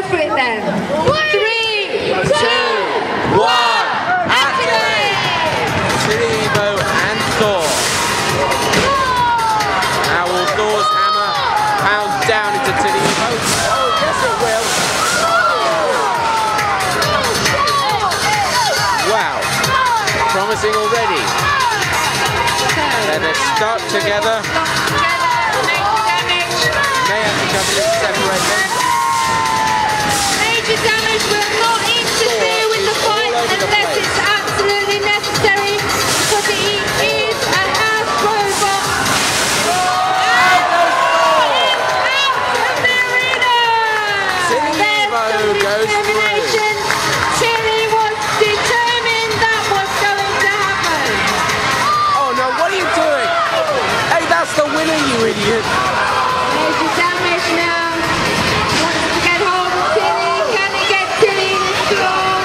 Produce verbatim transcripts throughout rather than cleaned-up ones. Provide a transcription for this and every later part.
for it then. Three, two, one, activate! Tilly Evo and Thor. Now will Thor's hammer pound down into Tilly Evo? Oh, yes it will. Wow, promising already. Then they're stuck together. May have to come in and separate them. Major damage will not interfere with the fight unless it's absolutely necessary, because it is a house robot. And is out of the arena! Tilly Evo goes through. Tilly was determined that was going to happen. Oh no, what are you doing? Hey, that's the winner, you idiot. Major damage now. Wants to get hold of Tilly. Can he get Tilly in his claw?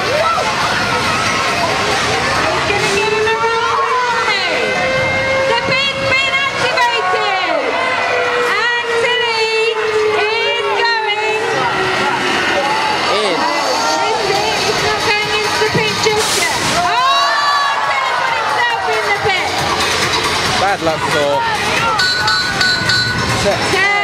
He's going to give him a rivalry. The pin's been activated. And Tilly is going. In. This is he's not going into the pit just yet. Oh! Tilly put himself in the pit. Bad luck, Thor. Ten.